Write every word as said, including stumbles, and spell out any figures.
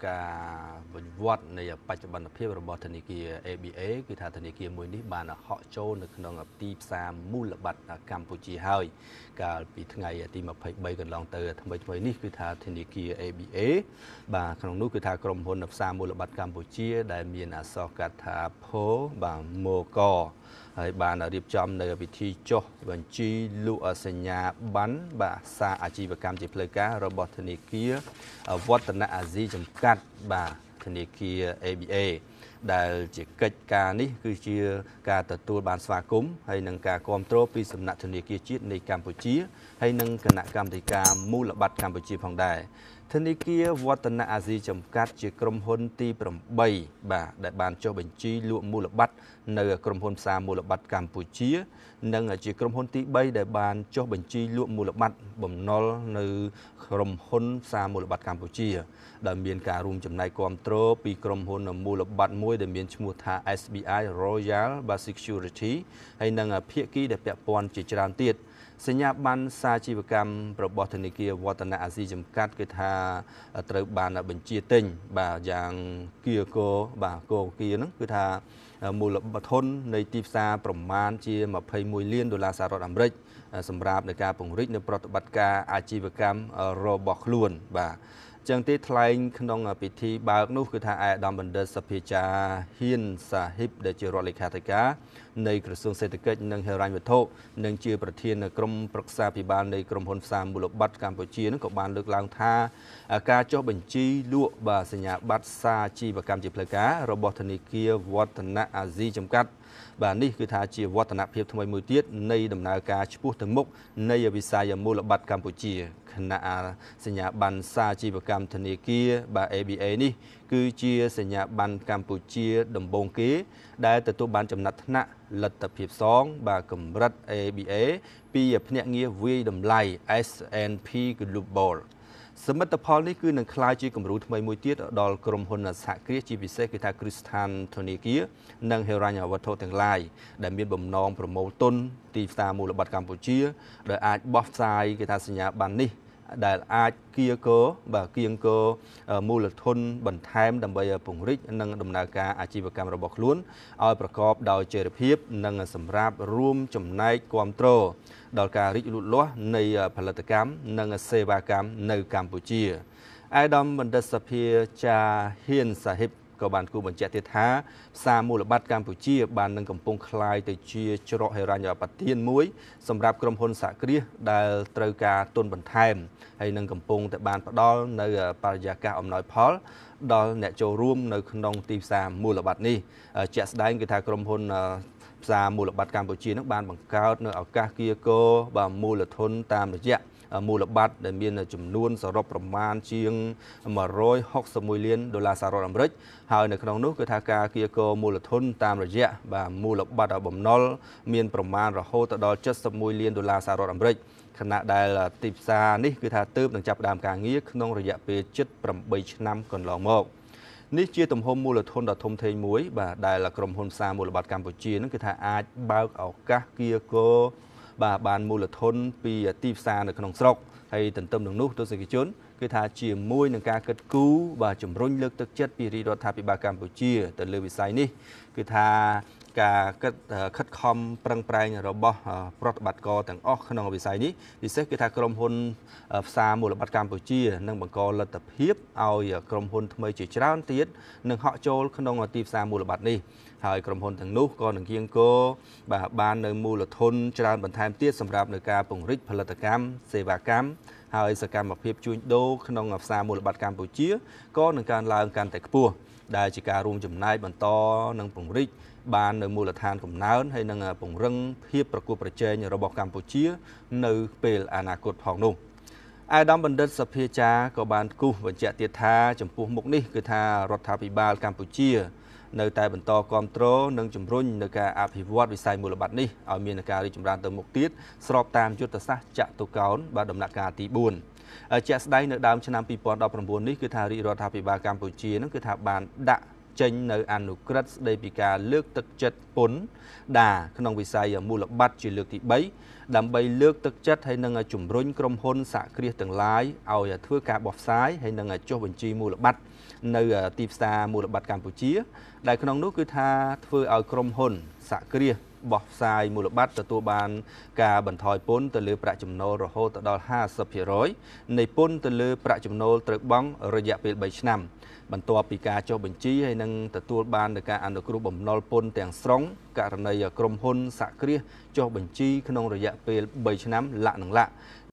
ការបញ្វត្តនៃបច្ចុប្បន្នភាពរបស់ធនាគារ A B A គឺថាធនាគារមួយនេះបានហក់ចូលនៅក្នុងទីផ្សារមូលបត្រកម្ពុជាហើយកាលពីថ្ងៃទីยี่สิบสามកន្លងទៅថ្មីថ្មីនេះគឺថាធនាគារ A B A បាទក្នុងនោះគឺថាក្រុមហ៊ុនផ្សារមូលបត្រកម្ពុជាដែលមានអក្សរកាត់ថា ផូ បាទ ម៉ូ ក ហើយបានរៀបចំនៅពិធីចុះបញ្ជីលក់សញ្ញាប័ណ្ណបាទសារអាជីវកម្មជាផ្លូវការរបស់ធនាគារវឌ្ឍនអាស៊ីចំកាត់បាទធនាគារ A B A ដែលជាកិច្ចការនេះគឺជាការទទួលបានស្វាគមន៍ហើយនឹងការគាំទ្រពីសំណាក់ធនាគារជាតិនៃកម្ពុជាហើយនឹងគណៈកម្មាធិការមូលបត្រកម្ពុជាផងដែរធនាគារវឌ្ឍនអាស៊ីចំកាត់ជាក្រុមហ៊ុនទីប្រាំបីបាទដែលបានចុះបញ្ជីលក់មូលបត្រនៅក្រុមហ៊ុនផ្សារមូលបត្រកម្ពុជានិងជាក្រុមហ៊ុនទីបីដែលបានចុះបញ្ជីលក់មូលបត្របំណុលនៅក្រុមហ៊ុនផ្សារមូលបត្រកម្ពុជាដែលមានការរួមចំណែកគាំទ្រពីក្រុមហ៊ុនមូលបត្រមួយដែលមានឈ្មោះថា S B I Royal Security ហើយនិងភាគីដែលពាក់ព័ន្ធជាច្រើនទៀតសញ្ញាប័ណ្ណសាជីវកម្មរបស់ធនាគារវឌ្ឍនអាស៊ីចំកាត់គឺថាត្រូវបានបញ្ជាទិញបាទយ៉ាងគៀកោបាទកោគៀហ្នឹងគឺថាមូលបត្រធននៃទីផ្សារប្រមាណជាยี่สิบเอ็ดលានដុល្លារសហរដ្ឋអាមេរិកសម្រាប់ในការពង្រីកនៅប្រតិបត្តិការអាជីវកម្មរបស់ខ្លួនបាទចឹងទេថ្លែងក្នុងពិធីបើកនោះគឺថាអាយដាមបណ្ឌិតសភាចាហ៊ានសាហ៊ីបដែលជារដ្ឋលេខាធិការនៃក្រសួងសេដ្ឋកិច្ចនិងហិរញ្ញវត្ថុនិងជាប្រធានក្រុមប្រឹក្សាភិបាលនៃក្រុមហ៊ុនផ្សារមូលបត្រកម្ពុជានឹងក៏បានលើកឡើងថាការចុះបញ្ជីលក់បាទសញ្ញាបត្រសាជីវកម្មជាផ្លូវការរបស់ធនាគារវឌ្ឍនអាស៊ីចំកាត់បាទនេះគឺថាជាវឌ្ឍនភាពថ្មីមួយទៀតនៃដំណើរការឆ្ពោះទៅមុខនៃវិស័យមូលបត្រកម្ពុជាគណៈសញ្ញាប័ណ្ណសាជីវកម្មធនាគារបាទ A B A នេះគឺជាសញ្ញាប័ណ្ណកម្ពុជាដំបូងគេដែលទទួលបានចំណាត់ថ្នាក់លទ្ធភាពសងបាទកម្រិត A B A ពីភ្នាក់ងារវាយតម្លៃ S and P Globalសមិទ្ធផលនេះគឺនឹងក្លាយជាគំរូថ្មីមួយទៀតដល់ក្រុមហ៊ុនសហគ្រាសជាពិសេសគឺថាគ្រឹះស្ថានធនាគារនិងហិរញ្ញវត្ថុទាំងឡាយដែលមានបំណងប្រមូលទុនទីផ្សារមូលបត្រកម្ពុជាដែលអាចបោះផ្សាយគេថាសញ្ញាប័ណ្ណនេះដែលអាចគៀកោបាទគៀងកោមូលធនបន្ថែមដើម្បីពង្រីកនិងដំណើរការអាជីវកម្មរបស់ខ្លួនឲ្យប្រកបដោយចីរភាពនិងសម្រាប់រួមចំណែកគាំទ្រដល់ការរីកលូតលាស់នៃផលិតកម្មនិងសេវាកម្មនៅកម្ពុជាអាយដាមបណ្ឌិតសភាចាហ៊ានសាហ៊ីបក៏បានគូបញ្ជាក់ទៀតថាផ្សារមូលបត្រកម្ពុជាបាននឹងកំពុងក្លាយទៅជាច្រកហិរញ្ញប្បទានមួយសម្រាប់ក្រុមហ៊ុនសហគ្រាសដែលត្រូវការទុនបន្ថែមហើយនឹងកំពុងតែបានផ្ដល់នៅបរិយាកាសអំណោយផលដល់អ្នកចូលរួមនៅក្នុងទីផ្សារមូលបត្រនេះជាក់ស្ដែងគឺថាក្រុមហ៊ុនផ្សារមូលបត្រកម្ពុជានឹងបានបង្កើតនៅឱកាសគៀកោបាទមូលធនតាមរយៈមូលបត្រដែលមានចំនួនសរុបប្រមាណជាងone hundred sixty-oneលានដុល្លារសហរដ្ឋអាមេរិកហើយនៅក្នុងនោះគឺថាការគៀកោមូលធនតាមរយៈបាទមូលបត្របំណុលមានប្រមាណរហូតដល់seventy-oneលានដុល្លារសហរដ្ឋអាមេរិកខណៈដែលទីផ្សារនេះគឺថាទើបនឹងចាប់ផ្ដើមការងារក្នុងរយៈពេលជិតeightឆ្នាំកន្លងមកនេះជាទំហំមូលធនដ៏ធំធេងមួយបាទដែលក្រុមហ៊ុនផ្សារមូលបត្រកម្ពុជានឹងគឺថាអាចបើកឱកាសគៀកោបាទបានមូលធនពីទីផ្សារនៅក្នុងស្រុកហើយទន្ទឹមនឹងនោះទស្សនិកជនគឺថាជាមួយនឹងការគិតគូរបាទជំរុញលើកទឹកចិត្តពីរាជរដ្ឋាភិបាលកម្ពុជាទៅលើវិស័យនេះគឺថាការគិតខិតខំប្រឹងប្រែងរបស់ប្រតិបត្តិការទាំងអស់ក្នុងវិស័យនេះពិសេសគឺថាក្រុមហ៊ុនផ្សារមូលបត្រកម្ពុជានឹងបង្កលទ្ធភាពឲ្យក្រុមហ៊ុនថ្មីជាច្រើនទៀតនឹងហក់ចូលក្នុងទីផ្សារមូលបត្រនេះហើយក្រុមហ៊ុនទាំងនោះក៏នឹងគៀងគរបាទបាននៅមូលធនច្រើនបន្ថែមទៀតសម្រាប់នៅការពង្រីកផលិតកម្មសេវាកម្មហើយសកម្មភាពជួញដូរក្នុងផ្សារមូលបត្រកម្ពុជាក៏នឹងកើនឡើងកាន់តែខ្ពស់ដែលជាការរួមចំណែកបន្តនិងពង្រីកបាននៅមូលដ្ឋានកំណើនហើយនឹងពង្រឹងភាពប្រកួតប្រជែងរបស់កម្ពុជានៅពេលអនាគតផងនោះអាយដាមបណ្ឌិតសភាចាក៏បានគូសបញ្ជាក់ទៀតថាចំពោះមុខនេះគឺថារដ្ឋាភិបាលកម្ពុជានៅតែបន្តគាំទ្រនិងជំរុញនៅការអភិវឌ្ឍវិស័យមូលបត្រនេះឲ្យមានការរីកចម្រើនទៅមុខទៀតស្របតាមយុទ្ធសាស្ត្រចតុកោណបាទដំណាក់កាលទីfourជាក់ស្ដែងនៅដើមឆ្នាំtwo thousand nineteenនេះគឺថារាជរដ្ឋាភិបាលកម្ពុជានឹងគឺថាបានដាក់ចេញនៅអនុក្រឹត្យស្ដីពីការលើកទឹកចិត្តពន្ធដារក្នុងវិស័យមូលបត្រជាលើកទីបីដើម្បីលើកទឹកចិត្តហើយនឹងជំរុញក្រុមហ៊ុនសហគ្រាសទាំងឡាយឲ្យធ្វើការបោះផ្សាយហើយនឹងចុះបញ្ជីមូលបត្រនៅទីផ្សារមូលបត្រកម្ពុជាដែលក្នុងនោះគឺថាធ្វើឲ្យក្រុមហ៊ុនសហគ្រាសបោះផ្សាយមូលបត្រទទួលបានការបន្ថយពន្ធទៅលើប្រាក់ចំណូលរហូតដល់ ห้าสิบ% នៃពន្ធទៅលើប្រាក់ចំណូលត្រូវបង់រយៈពេលបីឆ្នាំបន្ទាប់ពីការចុះបញ្ជីហើយនឹងទទួលបាននូវការអនុគ្រោះបំណុលពន្ធទាំងស្រុងករណីក្រុមហ៊ុនសហគ្រាសចុះបញ្ជីក្នុងរយៈពេលបីឆ្នាំលក្ខនឹងលក្ខ